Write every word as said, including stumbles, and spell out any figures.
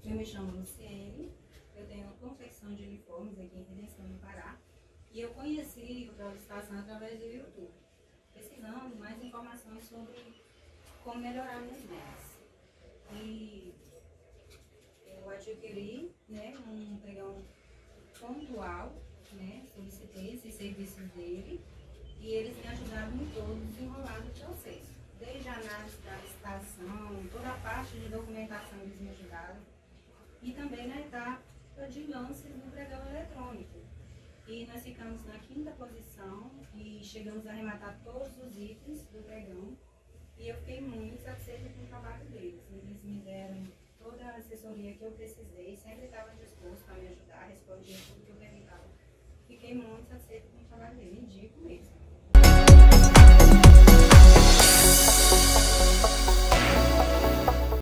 Eu me chamo Luciene, eu tenho confecção de uniformes aqui em Redenção, no Pará. E eu conheci o Prova Estação através do YouTube, pesquisando mais informações sobre como melhorar minhas vendas. E eu adquiri, né, um pregão pontual, né, solicitei esses serviços dele e eles me ajudaram em todo o desenrolar do processo. Desde a análise da licitação, toda a parte de documentação eles me ajudaram. E também na etapa de lances no pregão eletrônico. E nós ficamos na quinta posição e chegamos a arrematar todos os itens do pregão. E eu fiquei muito satisfeita com o trabalho deles. Eles me deram toda a assessoria que eu precisei, sempre estavam dispostos a me ajudar, respondiam tudo que eu perguntava. Fiquei muito satisfeita com o trabalho deles, indico mesmo.